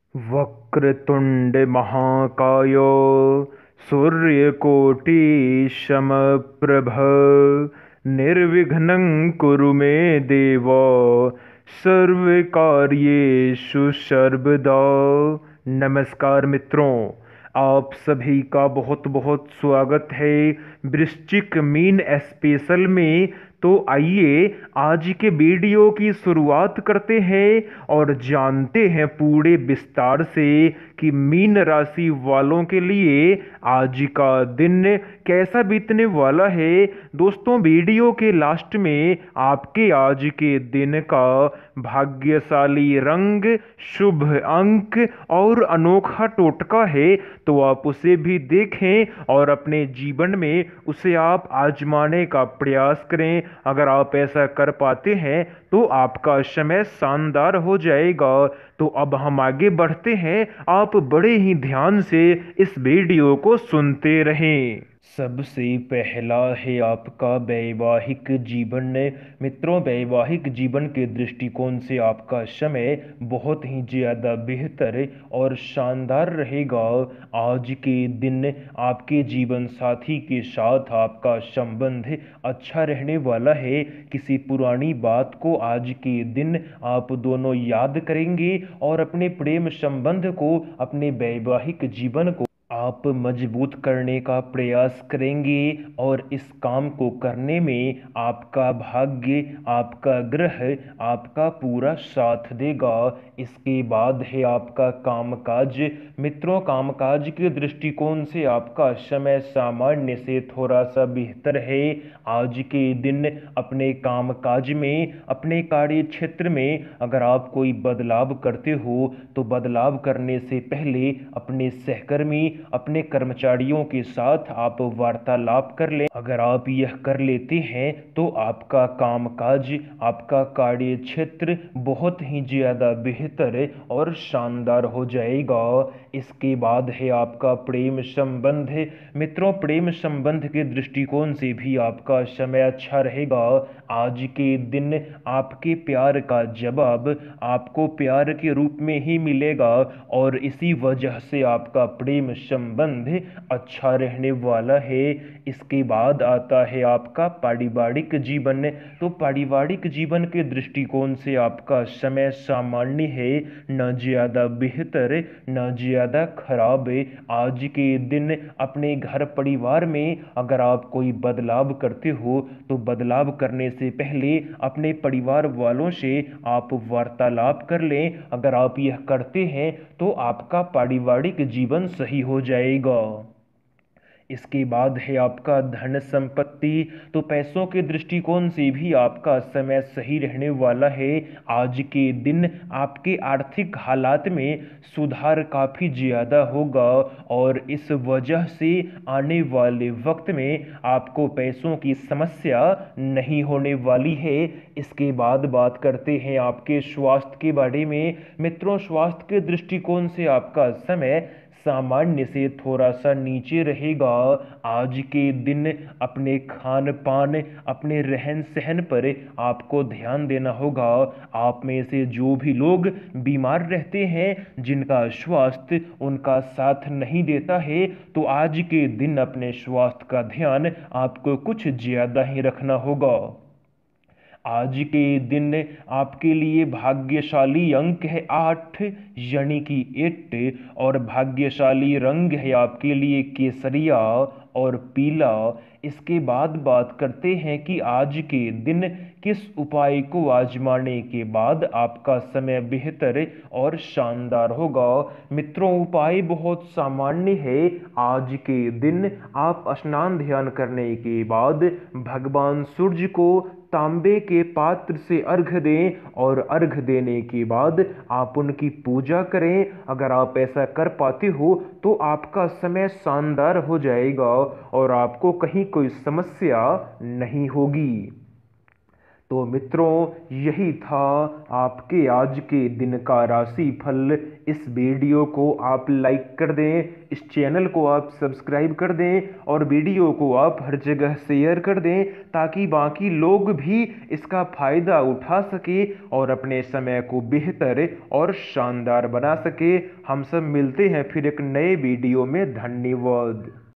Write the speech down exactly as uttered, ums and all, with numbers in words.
वक्रतुंड महाकाय सूर्यकोटि समप्रभ निर्विघ्नं कुरु मे देव सर्वकार्येषु सर्वदा। नमस्कार मित्रों, आप सभी का बहुत बहुत स्वागत है वृश्चिक मीन स्पेशल में। तो आइए आज के वीडियो की शुरुआत करते हैं और जानते हैं पूरे विस्तार से कि मीन राशि वालों के लिए आज का दिन कैसा बीतने वाला है। दोस्तों, वीडियो के लास्ट में आपके आज के दिन का भाग्यशाली रंग, शुभ अंक और अनोखा टोटका है, तो आप उसे भी देखें और अपने जीवन में उसे आप आजमाने का प्रयास करें। अगर आप ऐसा कर पाते हैं तो आपका समय शानदार हो जाएगा। तो अब हम आगे बढ़ते हैं, आप बड़े ही ध्यान से इस वीडियो को सुनते रहें। सबसे पहला है आपका वैवाहिक जीवन। मित्रों, वैवाहिक जीवन के दृष्टिकोण से आपका समय बहुत ही ज़्यादा बेहतर और शानदार रहेगा। आज के दिन आपके जीवन साथी के साथ आपका संबंध अच्छा रहने वाला है। किसी पुरानी बात को आज के दिन आप दोनों याद करेंगे और अपने प्रेम संबंध को, अपने वैवाहिक जीवन को आप मजबूत करने का प्रयास करेंगे और इस काम को करने में आपका भाग्य, आपका ग्रह आपका पूरा साथ देगा। इसके बाद है आपका कामकाज। मित्रों, कामकाज के दृष्टिकोण से आपका समय सामान्य से थोड़ा सा बेहतर है। आज के दिन अपने कामकाज में, अपने कार्य क्षेत्र में अगर आप कोई बदलाव करते हो तो बदलाव करने से पहले अपने सहकर्मी, अपने कर्मचारियों के साथ आप वार्तालाप कर लें। अगर आप यह कर लेते हैं तो आपका कामकाज, आपका कार्य क्षेत्र बहुत ही ज़्यादा बेहतर और शानदार हो जाएगा। इसके बाद है आपका प्रेम संबंध। मित्रों, प्रेम संबंध के दृष्टिकोण से भी आपका समय अच्छा रहेगा। आज के दिन आपके प्यार का जवाब आपको प्यार के रूप में ही मिलेगा और इसी वजह से आपका प्रेम संबंध अच्छा रहने वाला है। इसके बाद आता है आपका पारिवारिक जीवन। तो पारिवारिक जीवन के दृष्टिकोण से आपका समय सामान्य है, न ज़्यादा बेहतर न ज़्यादा खराब। आज के दिन अपने घर परिवार में अगर आप कोई बदलाव करते हो तो बदलाव करने से पहले अपने परिवार वालों से आप वार्तालाप कर लें। अगर आप यह करते हैं तो आपका पारिवारिक जीवन सही हो जाएगा। इसके बाद है आपका धन संपत्ति। तो पैसों के दृष्टिकोण से भी आपका समय सही रहने वाला है। आज के दिन आपके आर्थिक हालात में सुधार काफ़ी ज़्यादा होगा और इस वजह से आने वाले वक्त में आपको पैसों की समस्या नहीं होने वाली है। इसके बाद बात करते हैं आपके स्वास्थ्य के बारे में। मित्रों, स्वास्थ्य के दृष्टिकोण से आपका समय सामान्य से थोड़ा सा नीचे रहेगा। आज के दिन अपने खान पान, अपने रहन सहन पर आपको ध्यान देना होगा। आप में से जो भी लोग बीमार रहते हैं, जिनका स्वास्थ्य उनका साथ नहीं देता है, तो आज के दिन अपने स्वास्थ्य का ध्यान आपको कुछ ज़्यादा ही रखना होगा। आज के दिन आपके लिए भाग्यशाली अंक है आठ, यानी कि एट, और भाग्यशाली रंग है आपके लिए केसरिया और पीला। इसके बाद बात करते हैं कि आज के दिन किस उपाय को आजमाने के बाद आपका समय बेहतर और शानदार होगा। मित्रों, उपाय बहुत सामान्य है। आज के दिन आप स्नान ध्यान करने के बाद भगवान सूर्य को तांबे के पात्र से अर्घ दें और अर्घ देने के बाद आप उनकी पूजा करें। अगर आप ऐसा कर पाते हो तो आपका समय शानदार हो जाएगा और आपको कहीं कोई समस्या नहीं होगी। तो मित्रों, यही था आपके आज के दिन का राशिफल। इस वीडियो को आप लाइक कर दें, इस चैनल को आप सब्सक्राइब कर दें और वीडियो को आप हर जगह शेयर कर दें, ताकि बाकी लोग भी इसका फायदा उठा सके और अपने समय को बेहतर और शानदार बना सके। हम सब मिलते हैं फिर एक नए वीडियो में। धन्यवाद।